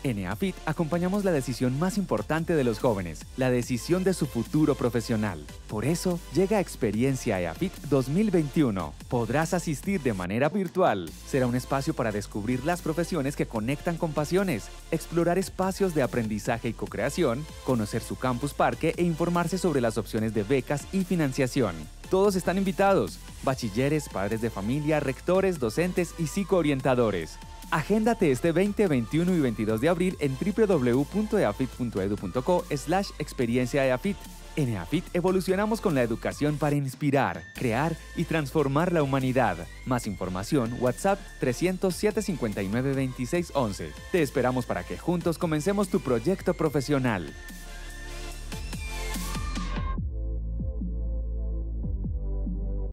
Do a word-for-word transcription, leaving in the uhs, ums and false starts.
En EAFIT acompañamos la decisión más importante de los jóvenes, la decisión de su futuro profesional. Por eso, llega Experiencia EAFIT dos mil veintiuno. Podrás asistir de manera virtual. Será un espacio para descubrir las profesiones que conectan con pasiones, explorar espacios de aprendizaje y co-creación, conocer su campus parque e informarse sobre las opciones de becas y financiación. Todos están invitados: bachilleres, padres de familia, rectores, docentes y psicoorientadores. Agéndate este veinte, veintiuno y veintidós de abril en w w w punto e a f i t punto e d u punto co slash experiencia EAFIT. En EAFIT evolucionamos con la educación para inspirar, crear y transformar la humanidad. Más información, WhatsApp trescientos siete cincuenta y nueve veintiséis once. Te esperamos para que juntos comencemos tu proyecto profesional.